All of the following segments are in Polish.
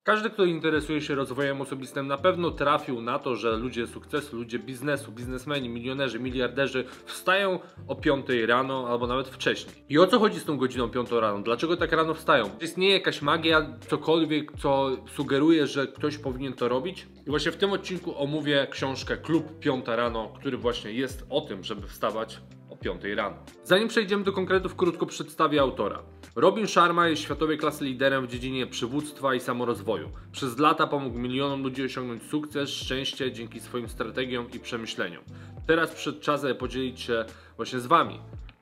Każdy, kto interesuje się rozwojem osobistym, na pewno trafił na to, że ludzie sukcesu, ludzie biznesu, biznesmeni, milionerzy, miliarderzy wstają o 5 rano albo nawet wcześniej. I o co chodzi z tą godziną 5 rano? Dlaczego tak rano wstają? Istnieje jakaś magia, cokolwiek, co sugeruje, że ktoś powinien to robić? I właśnie w tym odcinku omówię książkę Klub 5 rano, który właśnie jest o tym, żeby wstawać o 5 rano. Zanim przejdziemy do konkretów, krótko przedstawię autora. Robin Sharma jest światowej klasy liderem w dziedzinie przywództwa i samorozwoju. Przez lata pomógł milionom ludzi osiągnąć sukces, szczęście dzięki swoim strategiom i przemyśleniom. Teraz przyszedł czas, aby podzielić się właśnie z Wami,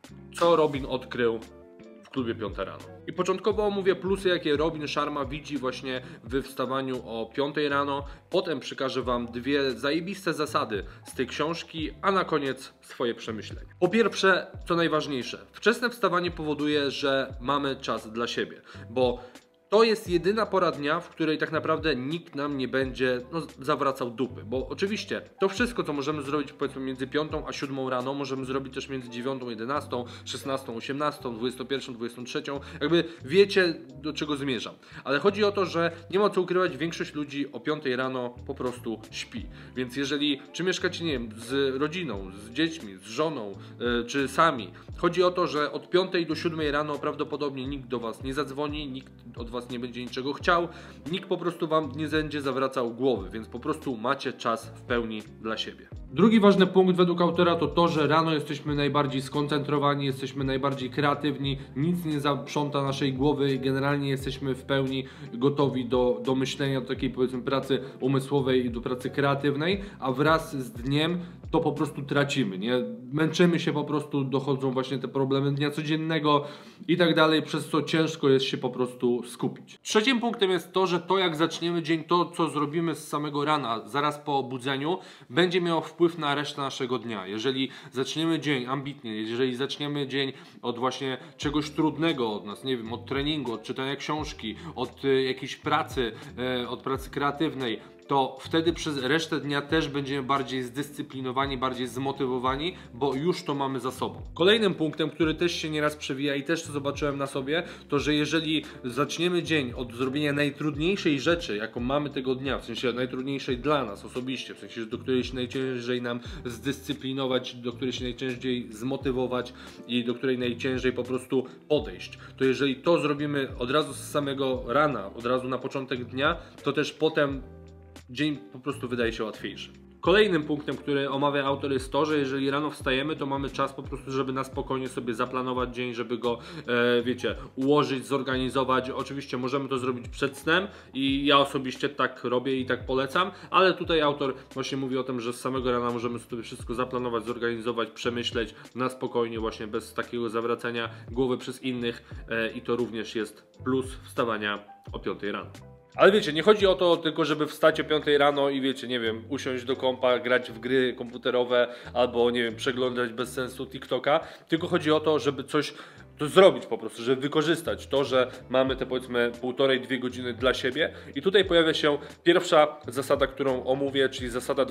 co Robin odkrył w klubie 5 rano. I początkowo omówię plusy, jakie Robin Sharma widzi właśnie w wstawaniu o 5 rano. Potem przekażę Wam dwie zajebiste zasady z tej książki, a na koniec swoje przemyślenia. Po pierwsze, co najważniejsze, wczesne wstawanie powoduje, że mamy czas dla siebie, bo to jest jedyna pora dnia, w której tak naprawdę nikt nam nie będzie zawracał dupy. Bo oczywiście to wszystko, co możemy zrobić powiedzmy między 5 a 7 rano, możemy zrobić też między 9, 11, 16, 18, 21, 23. Jakby wiecie, do czego zmierzam. Ale chodzi o to, że nie ma co ukrywać, większość ludzi o 5 rano po prostu śpi. Więc jeżeli, czy mieszkacie, nie wiem, z rodziną, z dziećmi, z żoną, czy sami, chodzi o to, że od 5 do 7 rano prawdopodobnie nikt do Was nie zadzwoni, nikt od Was nie będzie niczego chciał, nikt po prostu Wam nie będzie zawracał głowy, więc po prostu macie czas w pełni dla siebie. Drugi ważny punkt według autora to to, że rano jesteśmy najbardziej skoncentrowani, jesteśmy najbardziej kreatywni, nic nie zaprząta naszej głowy i generalnie jesteśmy w pełni gotowi do myślenia, do takiej powiedzmy pracy umysłowej i do pracy kreatywnej, a wraz z dniem to po prostu tracimy, nie? Męczymy się po prostu, dochodzą właśnie te problemy dnia codziennego i tak dalej, przez co ciężko jest się po prostu skupić. Trzecim punktem jest to, że to jak zaczniemy dzień, to co zrobimy z samego rana, zaraz po obudzeniu, będzie miało wpływ na resztę naszego dnia. Jeżeli zaczniemy dzień ambitnie, jeżeli zaczniemy dzień od właśnie czegoś trudnego od nas, nie wiem, od treningu, od czytania książki, od jakiejś pracy, od pracy kreatywnej, to wtedy przez resztę dnia też będziemy bardziej zdyscyplinowani, bardziej zmotywowani, bo już to mamy za sobą. Kolejnym punktem, który też się nieraz przewija i też to zobaczyłem na sobie, to że jeżeli zaczniemy dzień od zrobienia najtrudniejszej rzeczy, jaką mamy tego dnia, w sensie najtrudniejszej dla nas osobiście, w sensie do której się najciężej nam zdyscyplinować, do której się najciężej zmotywować i do której najciężej po prostu podejść, to jeżeli to zrobimy od razu z samego rana, od razu na początek dnia, to też potem dzień po prostu wydaje się łatwiejszy. Kolejnym punktem, który omawia autor, jest to, że jeżeli rano wstajemy, to mamy czas po prostu, żeby na spokojnie sobie zaplanować dzień, żeby go, wiecie, ułożyć, zorganizować. Oczywiście możemy to zrobić przed snem i ja osobiście tak robię i tak polecam, ale tutaj autor właśnie mówi o tym, że z samego rana możemy sobie wszystko zaplanować, zorganizować, przemyśleć na spokojnie, właśnie bez takiego zawracania głowy przez innych i to również jest plus wstawania o 5 rano. Ale wiecie, nie chodzi o to tylko, żeby wstać o 5 rano i wiecie, nie wiem, usiąść do kompa, grać w gry komputerowe albo, nie wiem, przeglądać bez sensu TikToka, tylko chodzi o to, żeby coś to zrobić po prostu, żeby wykorzystać to, że mamy te powiedzmy 1,5–2 godziny dla siebie. I tutaj pojawia się pierwsza zasada, którą omówię, czyli zasada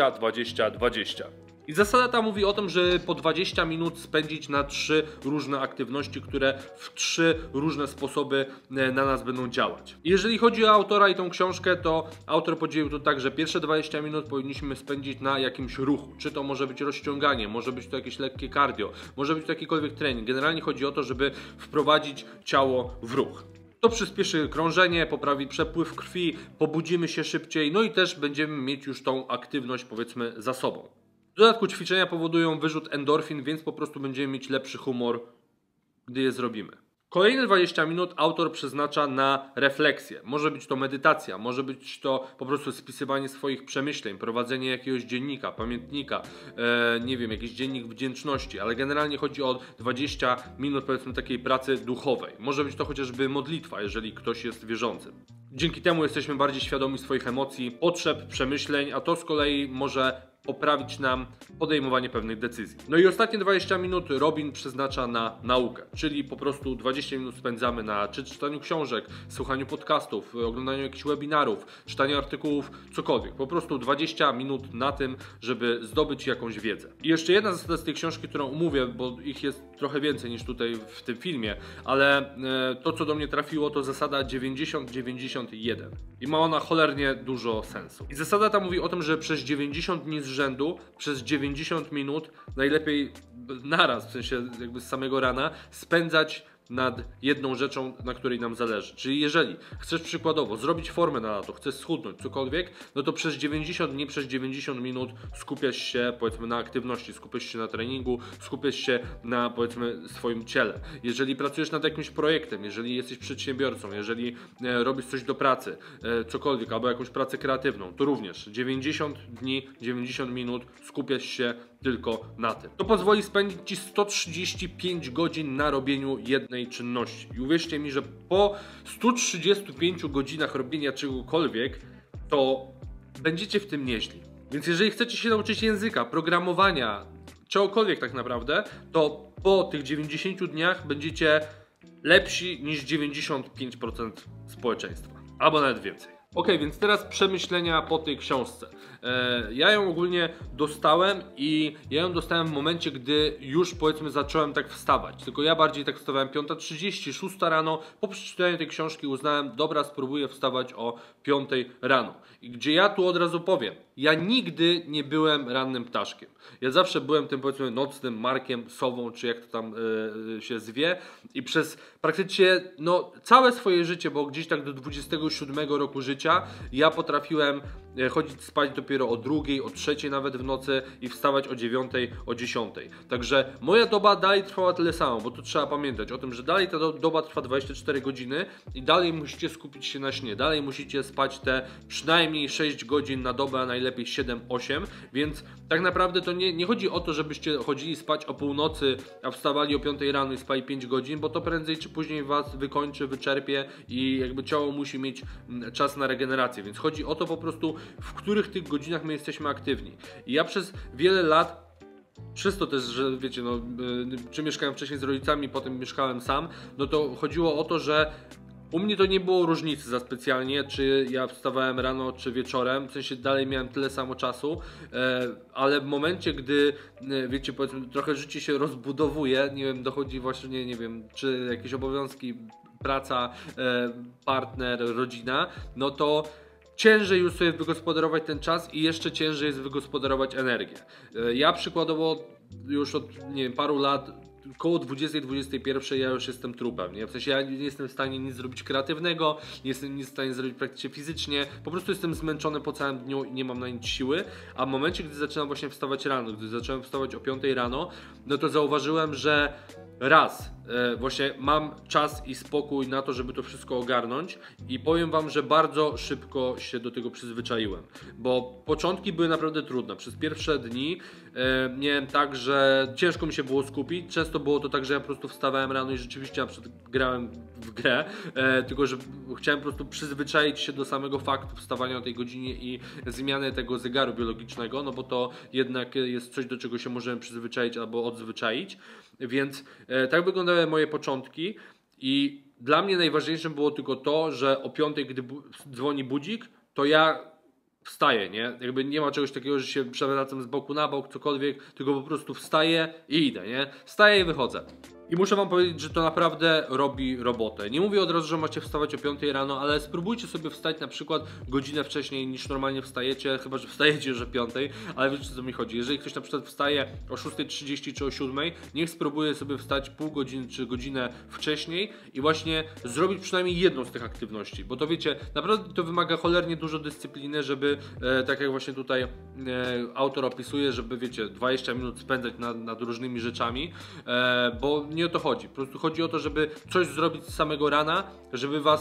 20-20-20. I zasada ta mówi o tym, że po 20 minut spędzić na 3 różne aktywności, które w 3 różne sposoby na nas będą działać. I jeżeli chodzi o autora i tą książkę, to autor podzielił to tak, że pierwsze 20 minut powinniśmy spędzić na jakimś ruchu. Czy to może być rozciąganie, może być to jakieś lekkie cardio, może być to jakikolwiek trening. Generalnie chodzi o to, żeby wprowadzić ciało w ruch. To przyspieszy krążenie, poprawi przepływ krwi, pobudzimy się szybciej, no i też będziemy mieć już tą aktywność powiedzmy za sobą. W dodatku ćwiczenia powodują wyrzut endorfin, więc po prostu będziemy mieć lepszy humor, gdy je zrobimy. Kolejne 20 minut autor przeznacza na refleksję. Może być to medytacja, może być to po prostu spisywanie swoich przemyśleń, prowadzenie jakiegoś dziennika, pamiętnika, nie wiem, jakiś dziennik wdzięczności, ale generalnie chodzi o 20 minut powiedzmy takiej pracy duchowej. Może być to chociażby modlitwa, jeżeli ktoś jest wierzącym. Dzięki temu jesteśmy bardziej świadomi swoich emocji, potrzeb, przemyśleń, a to z kolei może poprawić nam podejmowanie pewnych decyzji. No i ostatnie 20 minut Robin przeznacza na naukę, czyli po prostu 20 minut spędzamy na czytaniu książek, słuchaniu podcastów, oglądaniu jakichś webinarów, czytaniu artykułów, cokolwiek. Po prostu 20 minut na tym, żeby zdobyć jakąś wiedzę. I jeszcze jedna zasada z tej książki, którą omówię, bo ich jest trochę więcej niż tutaj w tym filmie, ale to, co do mnie trafiło, to zasada 90-91. I ma ona cholernie dużo sensu. I zasada ta mówi o tym, że przez 90 dni z rzędu, przez 90 minut, najlepiej naraz, w sensie jakby z samego rana, spędzać nad jedną rzeczą, na której nam zależy. Czyli jeżeli chcesz przykładowo zrobić formę na lato, chcesz schudnąć, cokolwiek, no to przez 90 dni, przez 90 minut skupiasz się, powiedzmy, na aktywności, skupiasz się na treningu, skupiasz się na, powiedzmy, swoim ciele. Jeżeli pracujesz nad jakimś projektem, jeżeli jesteś przedsiębiorcą, jeżeli robisz coś do pracy, cokolwiek, albo jakąś pracę kreatywną, to również 90 dni, 90 minut skupiasz się tylko na tym. To pozwoli spędzić Ci 135 godzin na robieniu jednej czynności. I uwierzcie mi, że po 135 godzinach robienia czegokolwiek, to będziecie w tym nieźli. Więc jeżeli chcecie się nauczyć języka, programowania, czegokolwiek tak naprawdę, to po tych 90 dniach będziecie lepsi niż 95% społeczeństwa. Albo nawet więcej. Ok, więc teraz przemyślenia po tej książce. Ja ją ogólnie dostałem i ja ją dostałem w momencie, gdy już, powiedzmy, zacząłem tak wstawać. Tylko ja bardziej tak wstawałem 5:30, 6 rano. Po przeczytaniu tej książki uznałem, dobra, spróbuję wstawać o 5 rano. I gdzie ja tu od razu powiem, ja nigdy nie byłem rannym ptaszkiem. Ja zawsze byłem tym, powiedzmy, nocnym markiem, sową, czy jak to tam się zwie. I przez praktycznie całe swoje życie, bo gdzieś tak do 27 roku życia, ja potrafiłem chodzić spać dopiero o 2, o 3 nawet w nocy i wstawać o 9, o 10. Także moja doba dalej trwała tyle samo, bo tu trzeba pamiętać o tym, że dalej ta doba trwa 24 godziny i dalej musicie skupić się na śnie, dalej musicie spać te przynajmniej 6 godzin na dobę, a najlepiej 7-8, więc tak naprawdę to nie chodzi o to, żebyście chodzili spać o północy, a wstawali o 5 rano i spali 5 godzin, bo to prędzej czy później was wykończy, wyczerpie i jakby ciało musi mieć czas na regenerację, więc chodzi o to po prostu, w których tych godzinach my jesteśmy aktywni. I ja przez wiele lat, przez to też, że wiecie, czy mieszkałem wcześniej z rodzicami, potem mieszkałem sam, no to chodziło o to, że u mnie to nie było różnicy za specjalnie, czy ja wstawałem rano, czy wieczorem, w sensie dalej miałem tyle samo czasu, ale w momencie, gdy, wiecie, powiedzmy, trochę życie się rozbudowuje, nie wiem, dochodzi właśnie, nie wiem, czy jakieś obowiązki, praca, partner, rodzina, no to ciężej już sobie wygospodarować ten czas i jeszcze ciężej jest wygospodarować energię. Ja przykładowo już od, nie wiem, paru lat, koło 20-21 ja już jestem trupem, nie? W sensie ja nie jestem w stanie nic zrobić kreatywnego, nie jestem nic w stanie zrobić praktycznie fizycznie, po prostu jestem zmęczony po całym dniu i nie mam na nic siły, a w momencie, gdy zaczynam właśnie wstawać rano, gdy zacząłem wstawać o 5 rano, no to zauważyłem, że właśnie mam czas i spokój na to, żeby to wszystko ogarnąć i powiem wam, że bardzo szybko się do tego przyzwyczaiłem, bo początki były naprawdę trudne. Przez pierwsze dni miałem tak, że ciężko mi się było skupić, często było to tak, że ja po prostu wstawałem rano i rzeczywiście na przykład grałem w grę, tylko że chciałem po prostu przyzwyczaić się do samego faktu wstawania o tej godzinie i zmiany tego zegaru biologicznego, no bo to jednak jest coś, do czego się możemy przyzwyczaić albo odzwyczaić. Więc tak wyglądały moje początki i dla mnie najważniejsze było tylko to, że o 5, gdy dzwoni budzik, to ja wstaję, nie? Jakby nie ma czegoś takiego, że się przewracam z boku na bok, cokolwiek, tylko po prostu wstaję i idę, nie? Wstaję i wychodzę. I muszę wam powiedzieć, że to naprawdę robi robotę. Nie mówię od razu, że macie wstawać o 5 rano, ale spróbujcie sobie wstać na przykład godzinę wcześniej niż normalnie wstajecie, chyba że wstajecie już o 5, ale wiecie, o co mi chodzi. Jeżeli ktoś na przykład wstaje o 6:30 czy o 7, niech spróbuje sobie wstać pół godziny czy godzinę wcześniej i właśnie zrobić przynajmniej jedną z tych aktywności, bo to wiecie, naprawdę to wymaga cholernie dużo dyscypliny, żeby tak jak właśnie tutaj autor opisuje, żeby wiecie, 20 minut spędzać nad różnymi rzeczami, bo nie o to chodzi. Po prostu chodzi o to, żeby coś zrobić z samego rana, żeby was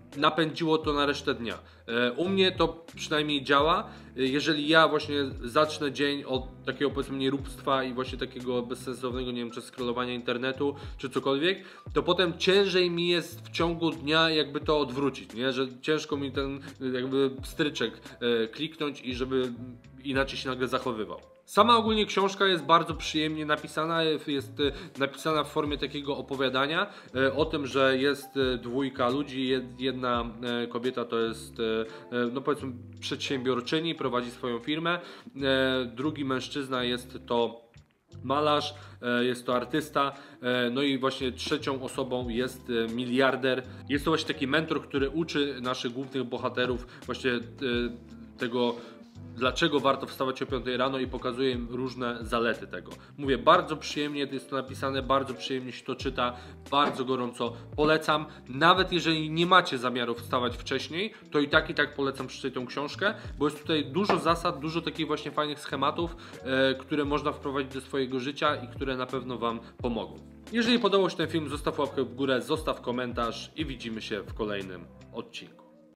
napędziło to na resztę dnia. U mnie to przynajmniej działa. Jeżeli ja właśnie zacznę dzień od takiego, powiedzmy, nieróbstwa i właśnie takiego bezsensownego, nie wiem, czy scrollowania internetu, czy cokolwiek, to potem ciężej mi jest w ciągu dnia jakby to odwrócić, nie? Że ciężko mi ten jakby stryczek kliknąć i żeby inaczej się nagle zachowywał. Sama ogólnie książka jest bardzo przyjemnie napisana, jest napisana w formie takiego opowiadania o tym, że jest dwójka ludzi, jedna kobieta to jest, no powiedzmy, przedsiębiorczyni, prowadzi swoją firmę, drugi mężczyzna jest to malarz, jest to artysta, no i właśnie trzecią osobą jest miliarder. Jest to właśnie taki mentor, który uczy naszych głównych bohaterów właśnie tego, dlaczego warto wstawać o 5 rano i pokazuje im różne zalety tego. Mówię, bardzo przyjemnie jest to napisane, bardzo przyjemnie się to czyta, bardzo gorąco polecam. Nawet jeżeli nie macie zamiaru wstawać wcześniej, to i tak polecam przeczytać tą książkę, bo jest tutaj dużo zasad, dużo takich właśnie fajnych schematów, które można wprowadzić do swojego życia i które na pewno Wam pomogą. Jeżeli podobał się ten film, zostaw łapkę w górę, zostaw komentarz i widzimy się w kolejnym odcinku.